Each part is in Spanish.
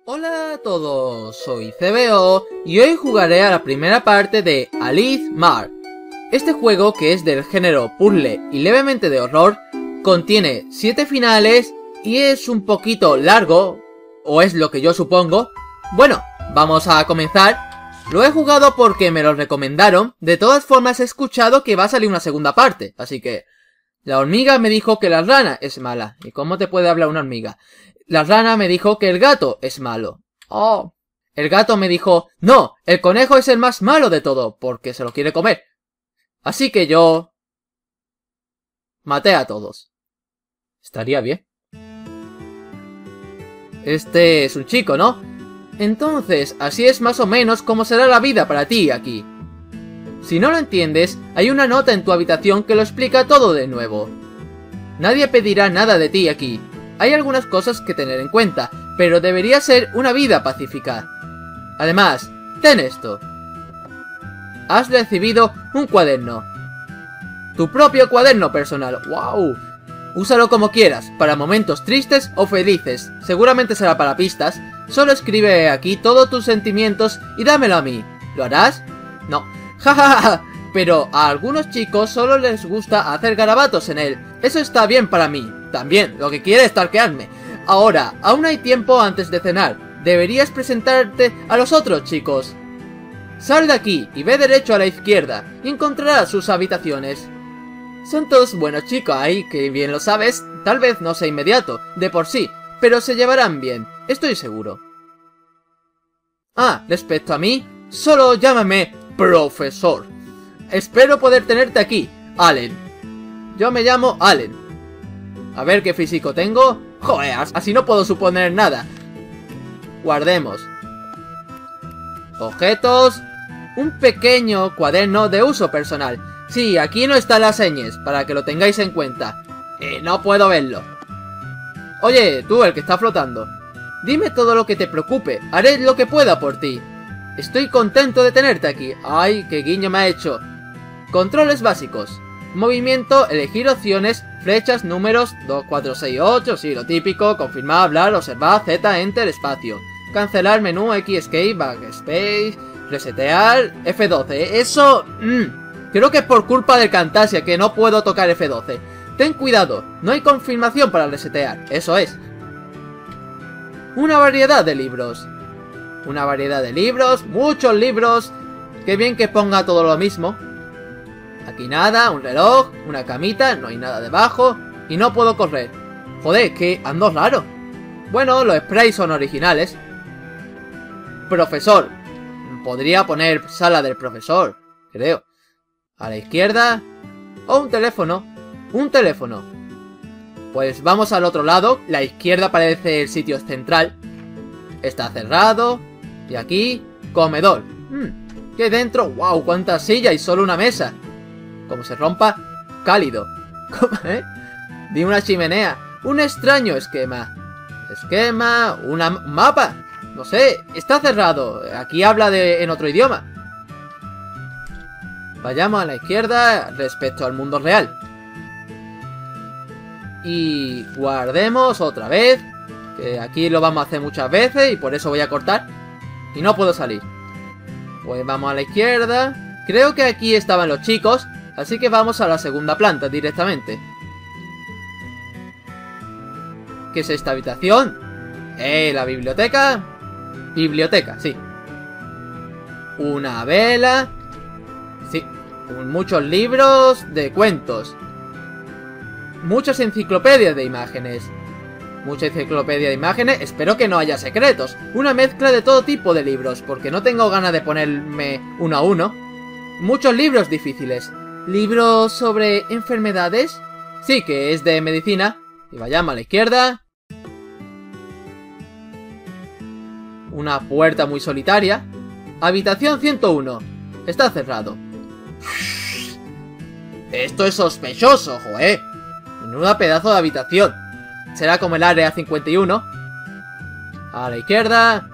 Hola a todos, soy CBO y hoy jugaré a la primera parte de Alice Mar. Este juego, que es del género puzzle y levemente de horror, contiene 7 finales y es un poquito largo, o es lo que yo supongo. Bueno, vamos a comenzar. Lo he jugado porque me lo recomendaron, de todas formas he escuchado que va a salir una segunda parte, así que... La hormiga me dijo que la rana es mala. ¿Y cómo te puede hablar una hormiga? La rana me dijo que el gato es malo. Oh. El gato me dijo, no, el conejo es el más malo de todo, porque se lo quiere comer. Así que yo... maté a todos. Estaría bien. Este es un chico, ¿no? Entonces, así es más o menos como será la vida para ti aquí. Si no lo entiendes, hay una nota en tu habitación que lo explica todo de nuevo. Nadie pedirá nada de ti aquí. Hay algunas cosas que tener en cuenta, pero debería ser una vida pacífica. Además, ten esto. Has recibido un cuaderno. Tu propio cuaderno personal. ¡Wow! Úsalo como quieras, para momentos tristes o felices. Seguramente será para pistas. Solo escribe aquí todos tus sentimientos y dámelo a mí. ¿Lo harás? No. Jajaja, pero a algunos chicos solo les gusta hacer garabatos en él. Eso está bien para mí. También, lo que quiere es stalkearme. Ahora, aún hay tiempo antes de cenar. Deberías presentarte a los otros chicos. Sal de aquí y ve derecho a la izquierda y encontrarás sus habitaciones. Son todos buenos chicos ahí, que bien lo sabes. Tal vez no sea inmediato, de por sí, pero se llevarán bien, estoy seguro. Ah, respecto a mí, solo llámame profesor. Espero poder tenerte aquí, Allen. Yo me llamo Allen. A ver qué físico tengo. Joder, así no puedo suponer nada. Guardemos. Objetos. Un pequeño cuaderno de uso personal. Sí, aquí no están las señas, para que lo tengáis en cuenta. No puedo verlo. Oye, tú, el que está flotando. Dime todo lo que te preocupe. Haré lo que pueda por ti. Estoy contento de tenerte aquí. Ay, qué guiño me ha hecho. Controles básicos. Movimiento, elegir opciones, flechas, números, 2, 4, 6, 8, sí, lo típico, confirmar, hablar, observar, Z, enter, espacio. Cancelar, menú, X, escape, backspace, resetear, F12. Eso... creo que es por culpa del Camtasia que no puedo tocar F12. Ten cuidado, no hay confirmación para resetear, eso es. Una variedad de libros. Una variedad de libros, muchos libros. Qué bien que ponga todo lo mismo. Aquí nada, un reloj, una camita, no hay nada debajo. Y no puedo correr. Joder, que ando raro. Bueno, los sprays son originales. Profesor. Podría poner sala del profesor, creo. A la izquierda. Oh, un teléfono. Un teléfono. Pues vamos al otro lado. La izquierda parece el sitio central. Está cerrado. Y aquí, comedor. ¿Qué hay dentro? ¡Wow! ¡Cuántas sillas y solo una mesa! Como se rompa, cálido. ¿Cómo, Di una chimenea. Un extraño esquema. Esquema, un mapa. No sé, está cerrado. Aquí habla en otro idioma. Vayamos a la izquierda respecto al mundo real. Y guardemos otra vez. Que aquí lo vamos a hacer muchas veces y por eso voy a cortar. Y no puedo salir. Pues vamos a la izquierda. Creo que aquí estaban los chicos. Así que vamos a la segunda planta directamente. ¿Qué es esta habitación? La biblioteca. Biblioteca, sí. Una vela. Sí. Muchos libros de cuentos. Muchas enciclopedias de imágenes. Mucha enciclopedia de imágenes. Espero que no haya secretos. Una mezcla de todo tipo de libros, porque no tengo ganas de ponerme uno a uno. Muchos libros difíciles. ¿Libros sobre enfermedades? Sí, que es de medicina. Y vayamos a la izquierda. Una puerta muy solitaria. Habitación 101. Está cerrado. Esto es sospechoso, joder. Menuda pedazo de habitación. Será como el área 51. A la izquierda.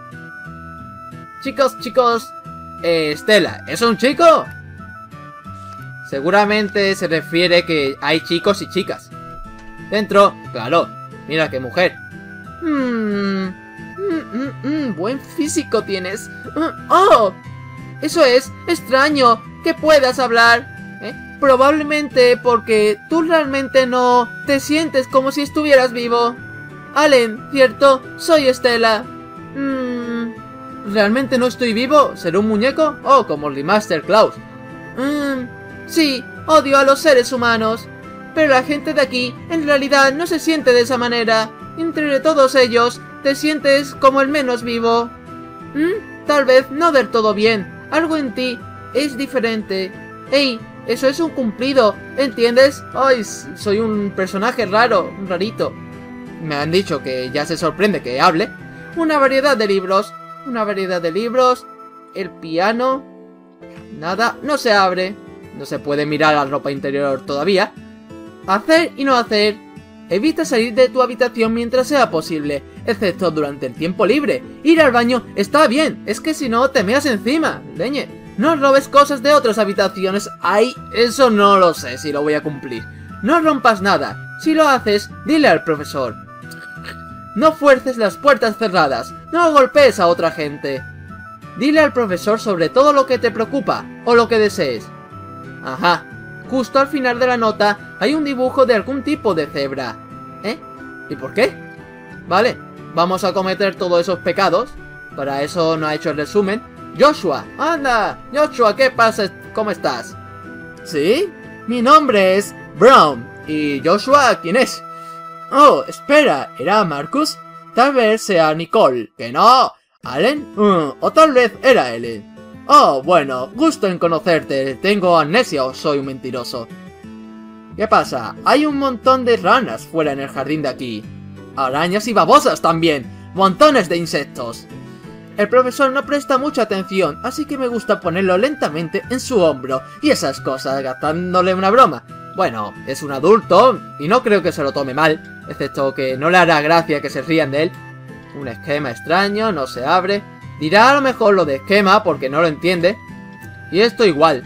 Chicos. Estela, ¿es un chico? Seguramente se refiere que hay chicos y chicas. Dentro, claro. Mira qué mujer. Buen físico tienes. ¡Oh! Eso es extraño que puedas hablar. Probablemente porque tú realmente no te sientes como si estuvieras vivo. Allen, ¿cierto? Soy Estela. ¿Realmente no estoy vivo? ¿Seré un muñeco? Oh, como Remaster Klaus. Sí, odio a los seres humanos. Pero la gente de aquí en realidad no se siente de esa manera. Entre todos ellos, te sientes como el menos vivo. Tal vez no del todo bien. Algo en ti es diferente. ¡Ey! Eso es un cumplido, ¿entiendes? ¡Ay! Soy un personaje raro, rarito. Me han dicho que ya se sorprende que hable. Una variedad de libros. El piano. Nada, no se abre. No se puede mirar la ropa interior todavía. Hacer y no hacer. Evita salir de tu habitación mientras sea posible, excepto durante el tiempo libre. Ir al baño está bien, es que si no te meas encima, leñe. No robes cosas de otras habitaciones. Ay, eso no lo sé si lo voy a cumplir. No rompas nada. Si lo haces, dile al profesor. No fuerces las puertas cerradas. No golpees a otra gente. Dile al profesor sobre todo lo que te preocupa o lo que desees. Ajá. Justo al final de la nota hay un dibujo de algún tipo de cebra. ¿Y por qué? Vale, vamos a cometer todos esos pecados. Para eso no ha hecho el resumen. Joshua, anda. Joshua, ¿qué pasa? ¿Cómo estás? ¿Sí? Mi nombre es Brown. ¿Y Joshua quién es? Oh, espera, ¿era Marcus? Tal vez sea Nicole. ¿Que no? ¿Allen? O tal vez era Ellen. Oh, bueno, gusto en conocerte. ¿Tengo amnesia o soy un mentiroso? ¿Qué pasa? Hay un montón de ranas fuera en el jardín de aquí. Arañas y babosas también. Montones de insectos. El profesor no presta mucha atención, así que me gusta ponerlo lentamente en su hombro y esas cosas, gastándole una broma. Bueno, es un adulto y no creo que se lo tome mal, excepto que no le hará gracia que se rían de él. Un esquema extraño, no se abre. Dirá a lo mejor lo de esquema porque no lo entiende. Y esto igual.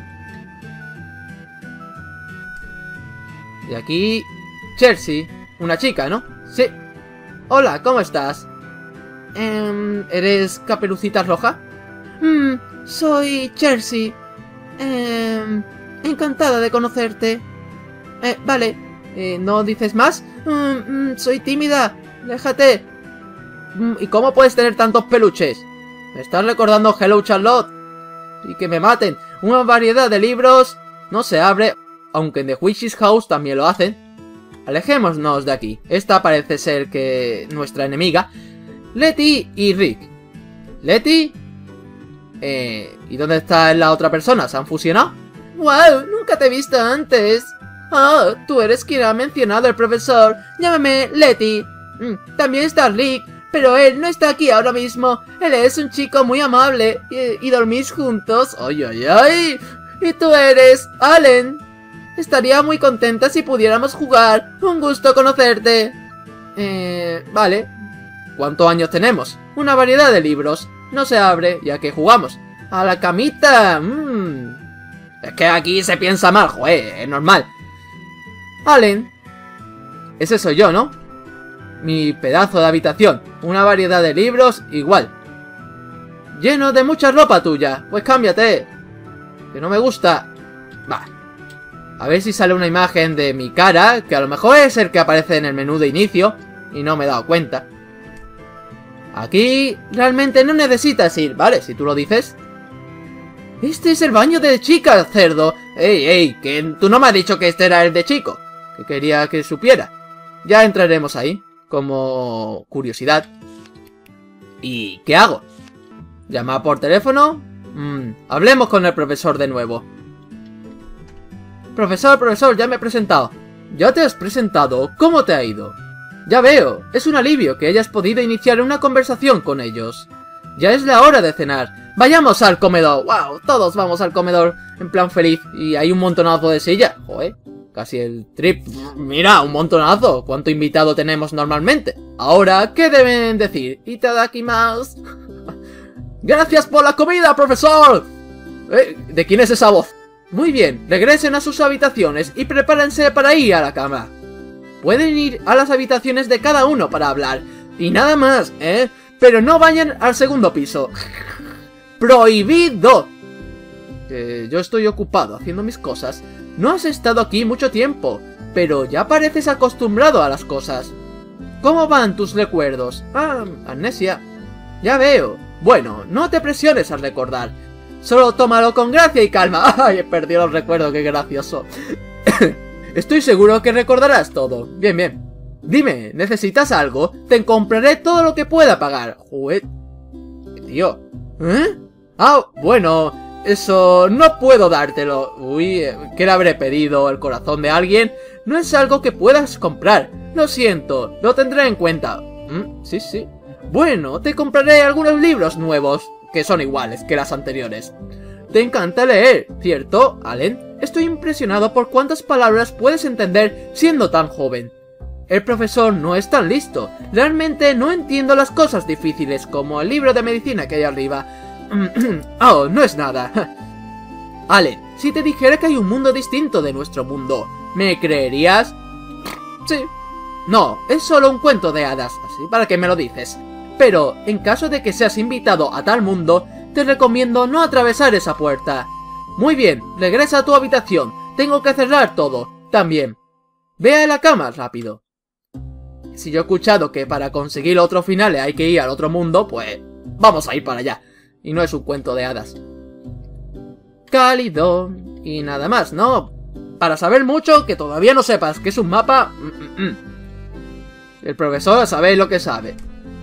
Y aquí... Chelsea, una chica, ¿no? Sí. Hola, ¿cómo estás? ¿Eres Caperucita Roja? Soy Chelsea. Encantada de conocerte. Vale. ¿No dices más? Soy tímida. Déjate. ¿Y cómo puedes tener tantos peluches? Me estás recordando Hello Charlotte. Y que me maten. Una variedad de libros. No se abre. Aunque en The Witch's House también lo hacen. Alejémonos de aquí. Esta parece ser que... nuestra enemiga. Letty y Rick. ¿Letty? ¿Y dónde está la otra persona? ¿Se han fusionado? ¡Wow! Nunca te he visto antes. Oh, tú eres quien ha mencionado el profesor. Llámame Letty. También está Rick. Pero él no está aquí ahora mismo. Él es un chico muy amable. ¿Y dormís juntos? ¡Ay, ay, ay! ¿Y tú eres Allen? Estaría muy contenta si pudiéramos jugar. Un gusto conocerte. Vale. ¿Cuántos años tenemos? Una variedad de libros. No se abre, ya que jugamos. ¡A la camita! Es que aquí se piensa mal, joder, es normal. Allen. Ese soy yo, ¿no? Mi pedazo de habitación. Una variedad de libros, igual. Lleno de mucha ropa tuya. Pues cámbiate. Que no me gusta. Va. A ver si sale una imagen de mi cara, que a lo mejor es el que aparece en el menú de inicio. Y no me he dado cuenta. Aquí realmente no necesitas ir, ¿vale? Si tú lo dices. Este es el baño de chicas, cerdo. Ey, que tú no me has dicho que este era el de chico. Que quería que supiera. Ya entraremos ahí. Como curiosidad. ¿Y qué hago? ¿Llamar por teléfono? Hablemos con el profesor de nuevo. Profesor, ya me he presentado. ¿Ya te has presentado? ¿Cómo te ha ido? Ya veo, es un alivio que hayas podido iniciar una conversación con ellos. Ya es la hora de cenar. Vayamos al comedor. ¡Wow! Todos vamos al comedor en plan feliz. Y hay un montonazo de sillas. Joder, casi el trip. Mira, un montonazo. ¿Cuánto invitado tenemos normalmente? Ahora, ¿qué deben decir? Itadakimasu. ¡Gracias por la comida, profesor! ¿De quién es esa voz? Muy bien, regresen a sus habitaciones y prepárense para ir a la cama. Pueden ir a las habitaciones de cada uno para hablar. Y nada más, pero no vayan al segundo piso. ¡Prohibido! Yo estoy ocupado haciendo mis cosas. No has estado aquí mucho tiempo, pero ya pareces acostumbrado a las cosas. ¿Cómo van tus recuerdos? Ah, amnesia. Ya veo. Bueno, no te presiones al recordar. Solo tómalo con gracia y calma. ¡Ay, he perdido los recuerdos! ¡Qué gracioso! Estoy seguro que recordarás todo. Bien, bien. Dime, ¿necesitas algo? Te compraré todo lo que pueda pagar. Joder. Tío. ¿Eh? Ah, bueno, eso no puedo dártelo. Uy, ¿qué le habré pedido? ¿El corazón de alguien? No es algo que puedas comprar. Lo siento, lo tendré en cuenta. Sí, sí. Bueno, te compraré algunos libros nuevos, que son iguales que las anteriores. Te encanta leer, ¿cierto, Allen? Estoy impresionado por cuántas palabras puedes entender siendo tan joven. El profesor no es tan listo. Realmente no entiendo las cosas difíciles, como el libro de medicina que hay arriba. Oh, no es nada. Allen, si te dijera que hay un mundo distinto de nuestro mundo, ¿me creerías? Sí. No, es solo un cuento de hadas, así para que me lo dices. Pero, en caso de que seas invitado a tal mundo, te recomiendo no atravesar esa puerta. Muy bien, regresa a tu habitación. Tengo que cerrar todo. También. Ve a la cama rápido. Si yo he escuchado que para conseguir otros finales hay que ir al otro mundo, pues vamos a ir para allá. Y no es un cuento de hadas. Cálido. Y nada más, ¿no? Para saber mucho, que todavía no sepas que es un mapa... El profesor sabe lo que sabe.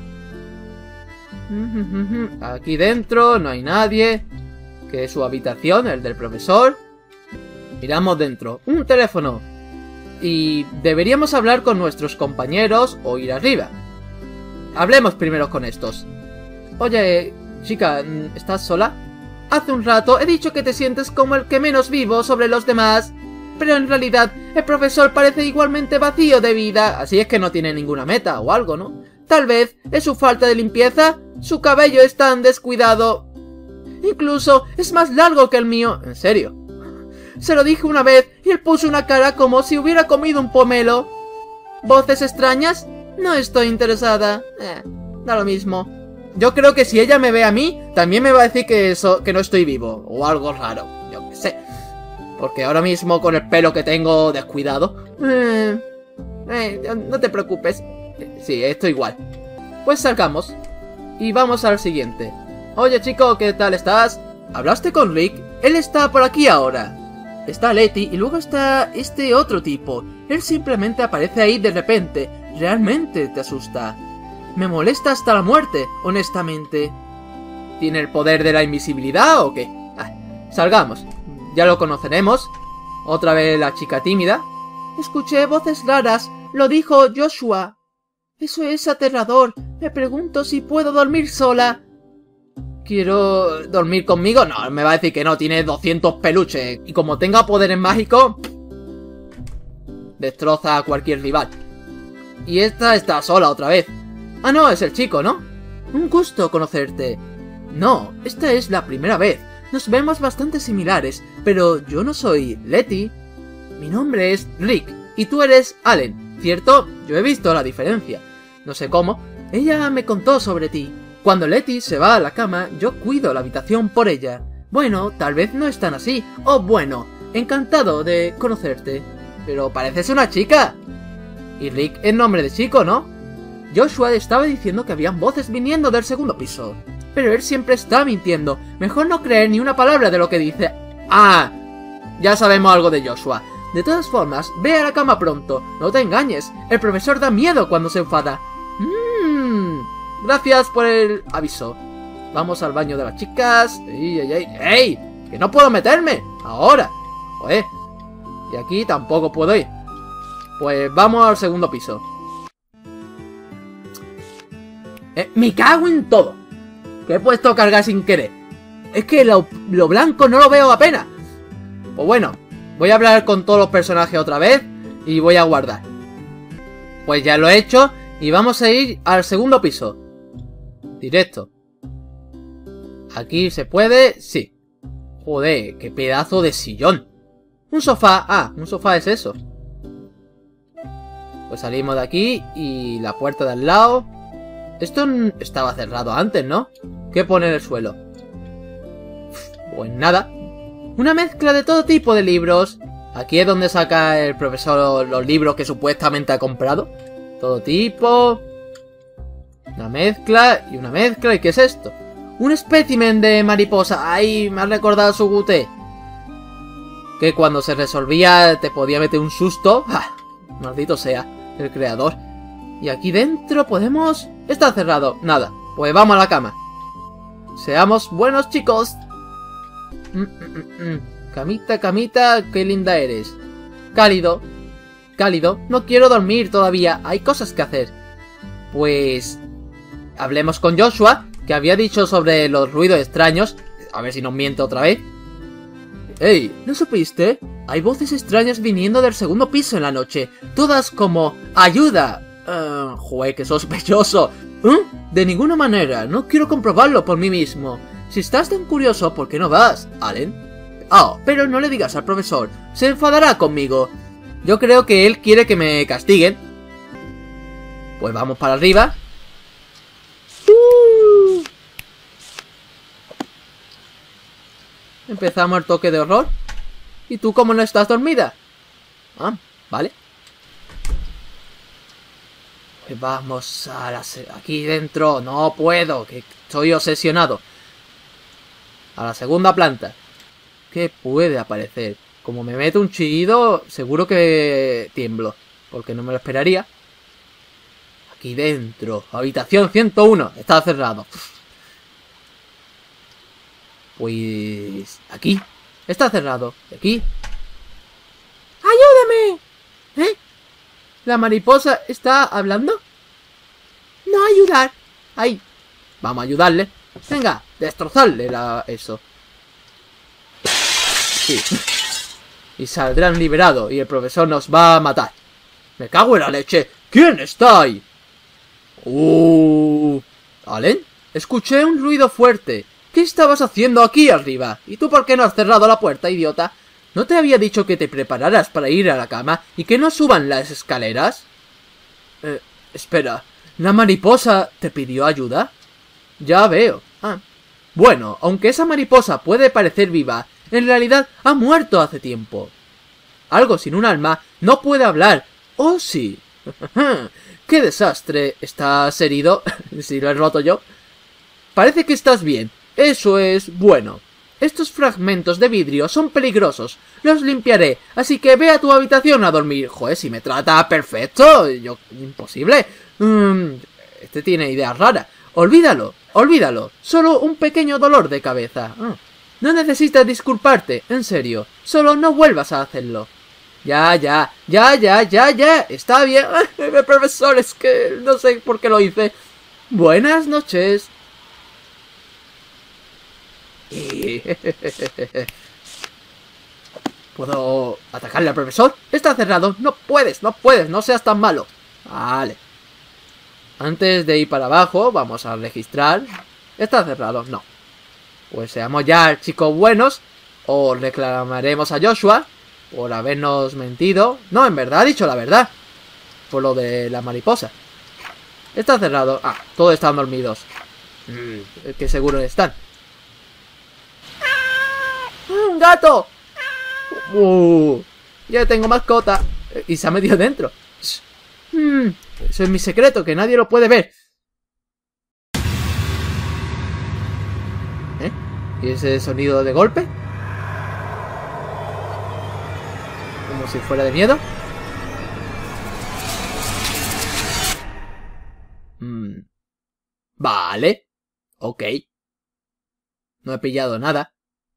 Aquí dentro no hay nadie. Que es su habitación, el del profesor. Miramos dentro. Un teléfono. Y deberíamos hablar con nuestros compañeros o ir arriba. Hablemos primero con estos. Oye, chica, ¿estás sola? Hace un rato he dicho que te sientes como el que menos vivo sobre los demás. Pero en realidad el profesor parece igualmente vacío de vida. Así es que no tiene ninguna meta o algo, ¿no? Tal vez es su falta de limpieza. Su cabello es tan descuidado. Incluso es más largo que el mío. ¿En serio? Se lo dije una vez y él puso una cara como si hubiera comido un pomelo. ¿Voces extrañas? No estoy interesada. Da lo mismo. Yo creo que si ella me ve a mí, también me va a decir que no estoy vivo. O algo raro. Yo qué sé. Porque ahora mismo con el pelo que tengo descuidado. No te preocupes. Sí, esto igual. Pues salgamos. Y vamos al siguiente. Oye chico, ¿qué tal estás? ¿Hablaste con Rick? Él está por aquí ahora. Está Letty y luego está este otro tipo. Él simplemente aparece ahí de repente. Realmente te asusta. Me molesta hasta la muerte, honestamente. ¿Tiene el poder de la invisibilidad o qué? Salgamos. Ya lo conoceremos. Otra vez la chica tímida. Escuché voces raras. Lo dijo Joshua. Eso es aterrador. Me pregunto si puedo dormir sola. ¿Quiero dormir conmigo? No, me va a decir que no, tiene 200 peluches. Y como tenga poderes mágicos, destroza a cualquier rival. Y esta está sola otra vez. Ah, no, es el chico, ¿no? Un gusto conocerte. No, esta es la primera vez. Nos vemos bastante similares, pero yo no soy Letty. Mi nombre es Rick, y tú eres Allen, ¿cierto? Yo he visto la diferencia. No sé cómo. Ella me contó sobre ti. Cuando Letty se va a la cama, yo cuido la habitación por ella. Bueno, tal vez no es tan así. Oh, bueno, encantado de conocerte. Pero pareces una chica. Y Rick es nombre de chico, ¿no? Joshua estaba diciendo que habían voces viniendo del segundo piso. Pero él siempre está mintiendo. Mejor no creer ni una palabra de lo que dice. Ah, ya sabemos algo de Joshua. De todas formas, ve a la cama pronto. No te engañes. El profesor da miedo cuando se enfada. Gracias por el aviso. Vamos al baño de las chicas. ¡Ey! ¡Que no puedo meterme! ¡Ahora! Joder. Y aquí tampoco puedo ir. Pues vamos al segundo piso. Me cago en todo. Que he puesto a cargar sin querer. Es que lo blanco no lo veo apenas. Pues bueno, voy a hablar con todos los personajes otra vez. Y voy a guardar. Pues ya lo he hecho. Y vamos a ir al segundo piso. Directo. Aquí se puede, sí. Joder, qué pedazo de sillón. Un sofá, un sofá es eso. Pues salimos de aquí y la puerta de al lado. Esto estaba cerrado antes, ¿no? ¿Qué pone en el suelo? Pues nada. Una mezcla de todo tipo de libros. Aquí es donde saca el profesor los libros que supuestamente ha comprado. Todo tipo. Una mezcla y una mezcla. ¿Y qué es esto? Un espécimen de mariposa. ¡Ay! Me ha recordado su guté. Que cuando se resolvía te podía meter un susto. ¡Ah! Maldito sea el creador. Y aquí dentro podemos... Está cerrado. Nada. Pues vamos a la cama. Seamos buenos chicos. Camita, camita, qué linda eres. Cálido. Cálido. No quiero dormir todavía. Hay cosas que hacer. Pues... hablemos con Joshua, que había dicho sobre los ruidos extraños. A ver si nos miente otra vez. ¡Ey! ¿No supiste? Hay voces extrañas viniendo del segundo piso en la noche. Todas como... ¡ayuda! Joder, qué sospechoso. De ninguna manera. No quiero comprobarlo por mí mismo. Si estás tan curioso, ¿por qué no vas, Allen? Pero no le digas al profesor. Se enfadará conmigo. Yo creo que él quiere que me castiguen. Pues vamos para arriba. Empezamos el toque de horror. ¿Y tú cómo no estás dormida? Vale. Pues vamos a la... aquí dentro. No puedo, que estoy obsesionado. A la segunda planta. ¿Qué puede aparecer? Como me meto un chillido, seguro que tiemblo. Porque no me lo esperaría. Aquí dentro. Habitación 101. Está cerrado. Pues... aquí. Está cerrado. Aquí. ¡Ayúdame! ¿Eh? ¿La mariposa está hablando? No ayudar. Ahí. Vamos a ayudarle. Venga, destrozarle eso. Sí. Y saldrán liberados y el profesor nos va a matar. Me cago en la leche. ¿Quién está ahí? ¿Allen? Escuché un ruido fuerte. ¿Qué estabas haciendo aquí arriba? ¿Y tú por qué no has cerrado la puerta, idiota? ¿No te había dicho que te prepararas para ir a la cama y que no suban las escaleras? Espera. ¿La mariposa te pidió ayuda? Ya veo. Bueno, aunque esa mariposa puede parecer viva, en realidad ha muerto hace tiempo. Algo sin un alma no puede hablar. ¡Oh, sí! ¡Qué desastre! ¿Estás herido? Si lo he roto yo. Parece que estás bien. Eso es bueno. Estos fragmentos de vidrio son peligrosos. Los limpiaré, así que ve a tu habitación a dormir. Joder, si me trata perfecto. Yo... imposible. Este tiene ideas raras. Olvídalo, olvídalo. Solo un pequeño dolor de cabeza. No necesitas disculparte, en serio. Solo no vuelvas a hacerlo. Ya. Está bien. Profesor, es que no sé por qué lo hice. Buenas noches. ¿Puedo atacarle al profesor? Está cerrado. No puedes, no seas tan malo. Vale. Antes de ir para abajo, vamos a registrar. Está cerrado, no. Pues seamos ya chicos buenos. O reclamaremos a Joshua por habernos mentido. No, en verdad ha dicho la verdad. Por lo de la mariposa. Está cerrado. Todos están dormidos. Que seguro están. ¡Un gato! Ya tengo mascota. Y se ha metido dentro. Eso es mi secreto, que nadie lo puede ver. ¿Y ese sonido de golpe? Como si fuera de miedo. Vale. Ok. No he pillado nada.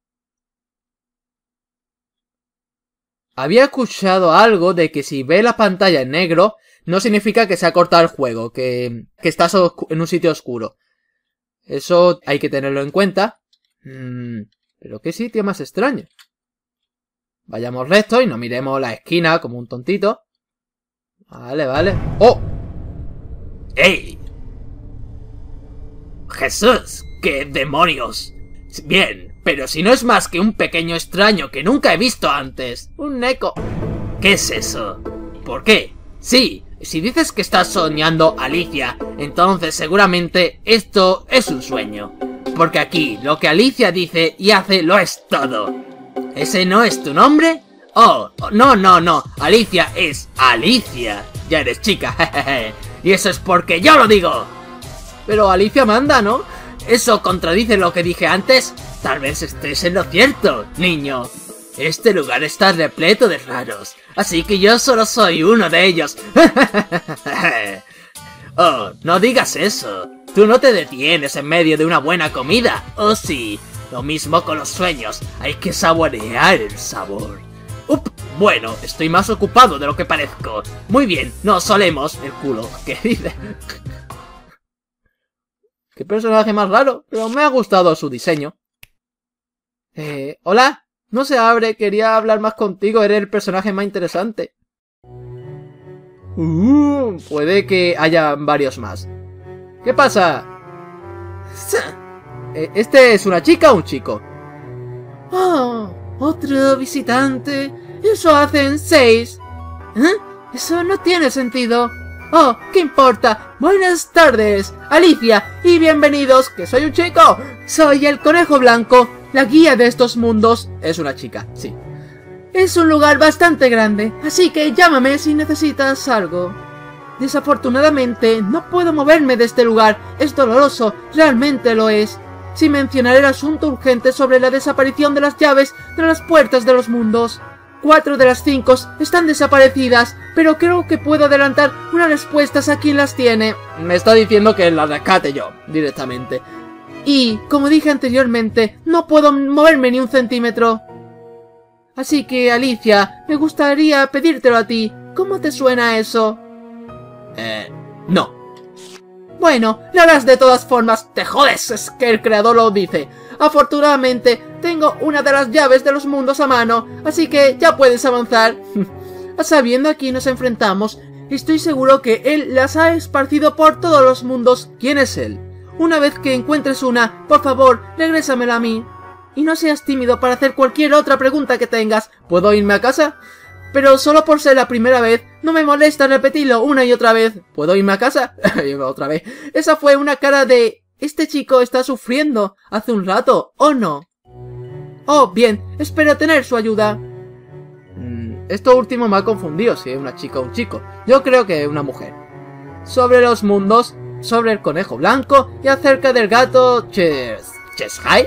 Había escuchado algo de que si ve la pantalla en negro, no significa que se ha cortado el juego, que estás en un sitio oscuro. Eso hay que tenerlo en cuenta. Pero qué sitio más extraño. Vayamos recto y no miremos la esquina como un tontito. Vale. ¡Oh! ¡Ey! ¡Jesús! ¡Qué demonios! Bien, pero si no es más que un pequeño extraño que nunca he visto antes. Un Neko. ¿Qué es eso? ¿Por qué? Sí, Si dices que estás soñando, Alicia, entonces seguramente esto es un sueño. Porque aquí, lo que Alicia dice y hace lo es todo. ¿Ese no es tu nombre? Oh, no, Alicia es Alicia. Ya eres chica, jejeje. Y eso es porque yo lo digo. Pero Alicia manda, ¿no? ¿Eso contradice lo que dije antes? Tal vez estés en lo cierto, niño. Este lugar está repleto de raros, así que yo solo soy uno de ellos. Oh, no digas eso. Tú no te detienes en medio de una buena comida, ¿o sí? Lo mismo con los sueños, hay que saborear el sabor. Bueno, estoy más ocupado de lo que parezco. Muy bien, nos solemos el culo. ¿Qué dice? Qué personaje más raro, pero me ha gustado su diseño. ¿Hola? No se abre, quería hablar más contigo, eres el personaje más interesante. Puede que haya varios más. ¿Qué pasa? ¿Este es una chica o un chico? Oh, otro visitante. Eso hacen 6. ¿Eh? Eso no tiene sentido. Oh, ¿qué importa? Buenas tardes, Alicia, y bienvenidos, que soy un chico. Soy el conejo blanco, la guía de estos mundos. Es una chica, sí. Es un lugar bastante grande, así que llámame si necesitas algo. Desafortunadamente, no puedo moverme de este lugar. Es doloroso, realmente lo es. Sin mencionar el asunto urgente sobre la desaparición de las llaves de las puertas de los mundos. 4 de las 5 están desaparecidas, pero creo que puedo adelantar unas respuestas a quien las tiene. Me está diciendo que las rescate yo, directamente. Y, como dije anteriormente, no puedo moverme ni un centímetro. Así que, Alicia, me gustaría pedírtelo a ti. ¿Cómo te suena eso? No. Bueno, lo harás de todas formas. ¡Te jodes! Es que el creador lo dice. Afortunadamente, tengo una de las llaves de los mundos a mano, así que ya puedes avanzar. Sabiendo a quién nos enfrentamos, estoy seguro que él las ha esparcido por todos los mundos. ¿Quién es él? Una vez que encuentres una, por favor, regrésamela a mí. Y no seas tímido para hacer cualquier otra pregunta que tengas. ¿Puedo irme a casa? Pero solo por ser la primera vez, no me molesta repetirlo una y otra vez. ¿Puedo irme a casa? Otra vez. Esa fue una cara de... Este chico está sufriendo hace un rato, ¿o no? Oh, bien, espero tener su ayuda. Esto último me ha confundido, si es una chica o un chico. Yo creo que es una mujer. Sobre los mundos, sobre el conejo blanco y acerca del gato Cheshire.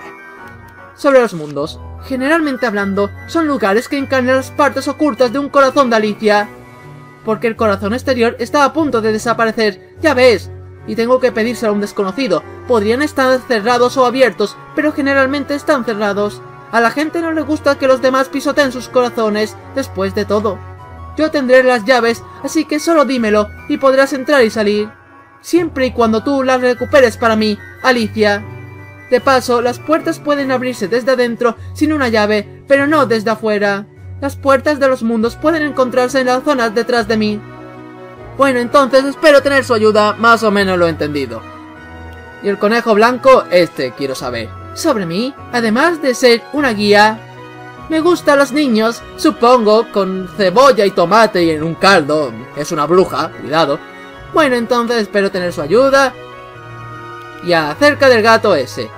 Sobre los mundos, generalmente hablando, son lugares que encarnan las partes ocultas de un corazón de Alicia. Porque el corazón exterior está a punto de desaparecer, ya ves. Y tengo que pedírselo a un desconocido. Podrían estar cerrados o abiertos, pero generalmente están cerrados. A la gente no le gusta que los demás pisoteen sus corazones, después de todo. Yo tendré las llaves, así que solo dímelo, y podrás entrar y salir. Siempre y cuando tú las recuperes para mí, Alicia. De paso, las puertas pueden abrirse desde adentro sin una llave, pero no desde afuera. Las puertas de los mundos pueden encontrarse en las zonas detrás de mí. Bueno, entonces espero tener su ayuda, más o menos lo he entendido. Y el conejo blanco, quiero saber. Sobre mí, además de ser una guía, me gustan los niños, supongo, con cebolla y tomate y en un caldo. Es una bruja, cuidado. Bueno, entonces espero tener su ayuda. Y acerca del gato ese.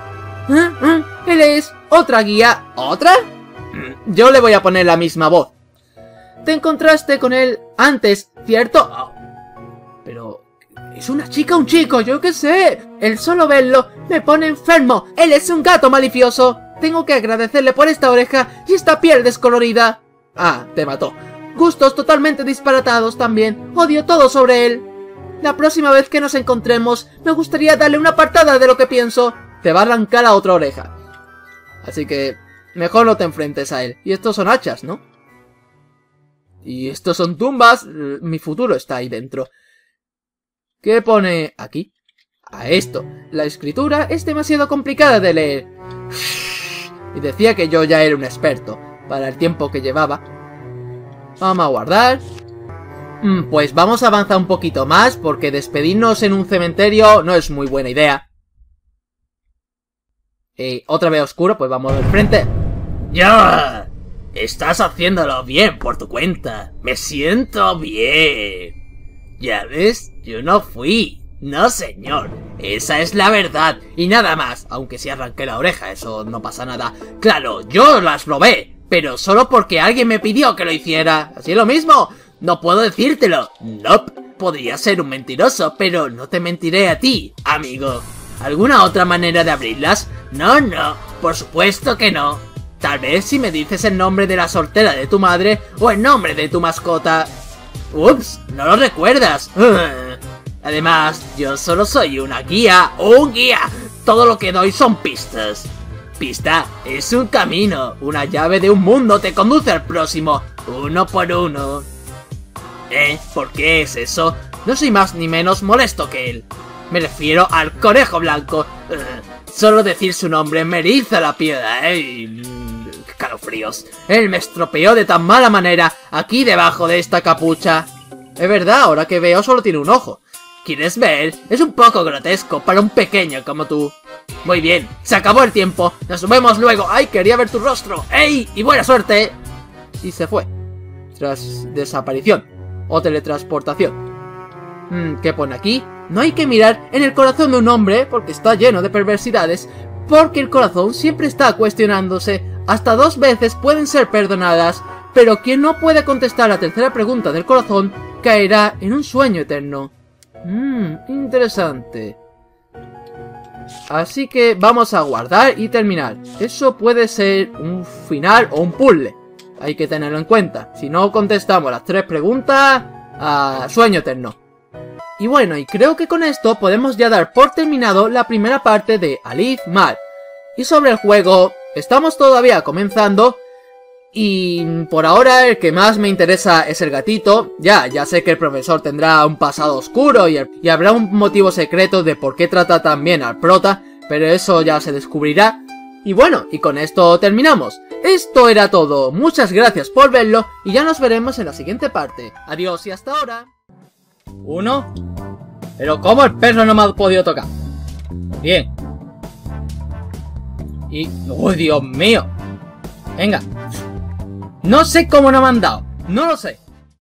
Él es otra guía. ¿Otra? Yo le voy a poner la misma voz. Te encontraste con él antes, ¿cierto? Oh. Pero... ¿es una chica o un chico? Yo qué sé. El solo verlo me pone enfermo. Él es un gato malicioso. Tengo que agradecerle por esta oreja y esta piel descolorida. Ah, te mató. Gustos totalmente disparatados también. Odio todo sobre él. La próxima vez que nos encontremos, me gustaría darle una patada de lo que pienso. Te va a arrancar a otra oreja. Así que... mejor no te enfrentes a él. Y estos son hachas, ¿no? Y estos son tumbas. Mi futuro está ahí dentro. ¿Qué pone aquí? A esto. La escritura es demasiado complicada de leer. Y decía que yo ya era un experto. Para el tiempo que llevaba. Vamos a guardar. Pues vamos a avanzar un poquito más. Porque despedirnos en un cementerio no es muy buena idea. Otra vez oscuro, pues vamos al frente. ¡Ya! Estás haciéndolo bien por tu cuenta. Me siento bien. Ya ves, yo no fui. No, señor. Esa es la verdad. Y nada más. Aunque si arranqué la oreja, eso no pasa nada. Claro, yo las robé. Pero solo porque alguien me pidió que lo hiciera. ¿Así es lo mismo? No puedo decírtelo. Nope. Podría ser un mentiroso, pero no te mentiré a ti, amigo. ¿Alguna otra manera de abrirlas? No, por supuesto que no. Tal vez si me dices el nombre de la soltera de tu madre o el nombre de tu mascota. Ups, no lo recuerdas. Además, yo solo soy una guía, un guía. Todo lo que doy son pistas. Pista es un camino, una llave de un mundo te conduce al próximo, uno por uno. ¿Por qué es eso? No soy más ni menos molesto que él. Me refiero al conejo blanco. Solo decir su nombre me eriza la piel. Calofríos. Él me estropeó de tan mala manera aquí debajo de esta capucha. Es verdad, ahora que veo solo tiene un ojo. ¿Quieres ver? Es un poco grotesco para un pequeño como tú. Muy bien, se acabó el tiempo. Nos vemos luego. ¡Ay, quería ver tu rostro! ¡Ey! ¡Y buena suerte! Y se fue. Tras desaparición. O teletransportación. ¿Qué pone aquí? No hay que mirar en el corazón de un hombre porque está lleno de perversidades. Porque el corazón siempre está cuestionándose. Hasta 2 veces pueden ser perdonadas. Pero quien no puede contestar la tercera pregunta del corazón caerá en un sueño eterno. Interesante. Así que vamos a guardar y terminar. Eso puede ser un final o un puzzle. Hay que tenerlo en cuenta. Si no contestamos las 3 preguntas, sueño eterno. Y bueno, y creo que con esto podemos ya dar por terminado la primera parte de Alif Mar. Y sobre el juego, estamos todavía comenzando. Y por ahora el que más me interesa es el gatito. Ya sé que el profesor tendrá un pasado oscuro y habrá un motivo secreto de por qué trata tan bien al prota, pero eso ya se descubrirá. Y bueno, y con esto terminamos. Esto era todo, muchas gracias por verlo y ya nos veremos en la siguiente parte. Adiós y hasta ahora. 1. Pero ¿cómo el perro no me ha podido tocar? Bien. Y... ¡oh, Dios mío! Venga. No sé cómo no me han dado. No lo sé.